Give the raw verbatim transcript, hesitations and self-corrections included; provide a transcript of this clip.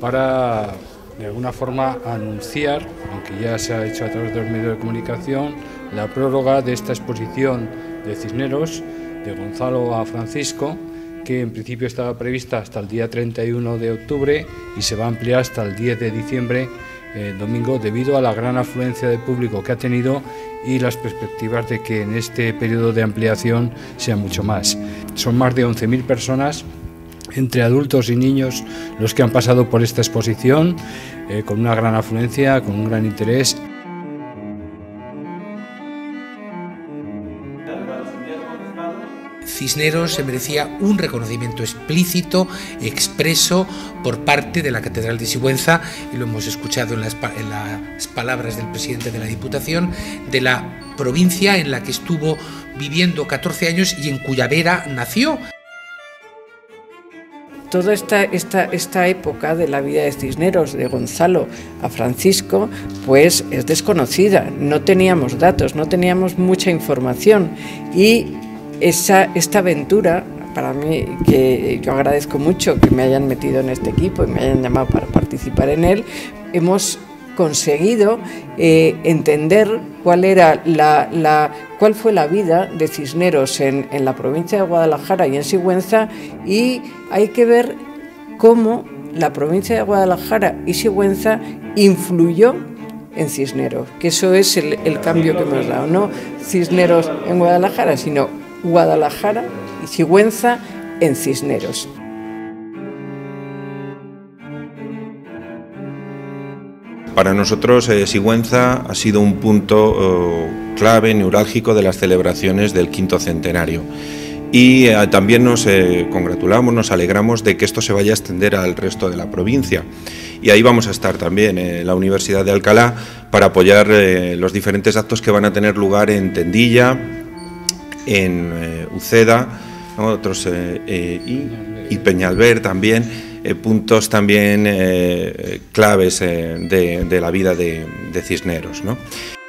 para de alguna forma anunciar, aunque ya se ha hecho a través de los medios de comunicación, la prórroga de esta exposición de Cisneros, de Gonzalo a Francisco, que en principio estaba prevista hasta el día treinta y uno de octubre y se va a ampliar hasta el diez de diciembre, eh, domingo, debido a la gran afluencia de público que ha tenido y las perspectivas de que en este periodo de ampliación sea mucho más. Son más de once mil personas, entre adultos y niños, los que han pasado por esta exposición, eh, con una gran afluencia, con un gran interés. Cisneros se merecía un reconocimiento explícito, expreso, por parte de la Catedral de Sigüenza, y lo hemos escuchado en las, en las palabras del presidente de la Diputación, de la provincia en la que estuvo viviendo catorce años y en cuya vera nació. Toda esta, esta, esta época de la vida de Cisneros, de Gonzalo a Francisco, pues es desconocida. No teníamos datos, no teníamos mucha información, y esa, esta aventura, para mí, que yo agradezco mucho que me hayan metido en este equipo y me hayan llamado para participar en él, hemos conseguido eh, entender cuál era la, la, cuál fue la vida de Cisneros en, en la provincia de Guadalajara y en Sigüenza, y hay que ver cómo la provincia de Guadalajara y Sigüenza influyó en Cisneros, que eso es el, el cambio que hemos dado, no Cisneros en Guadalajara, sino Guadalajara y Sigüenza en Cisneros. Para nosotros eh, Sigüenza ha sido un punto eh, clave, neurálgico de las celebraciones del quinto centenario, y eh, también nos eh, congratulamos, nos alegramos de que esto se vaya a extender al resto de la provincia, y ahí vamos a estar también en eh, la Universidad de Alcalá para apoyar eh, los diferentes actos que van a tener lugar en Tendilla, en eh, Uceda, ¿no? otros eh, eh, y, y Peñalver también. Eh, puntos también eh, claves eh, de, de la vida de, de Cisneros, ¿no?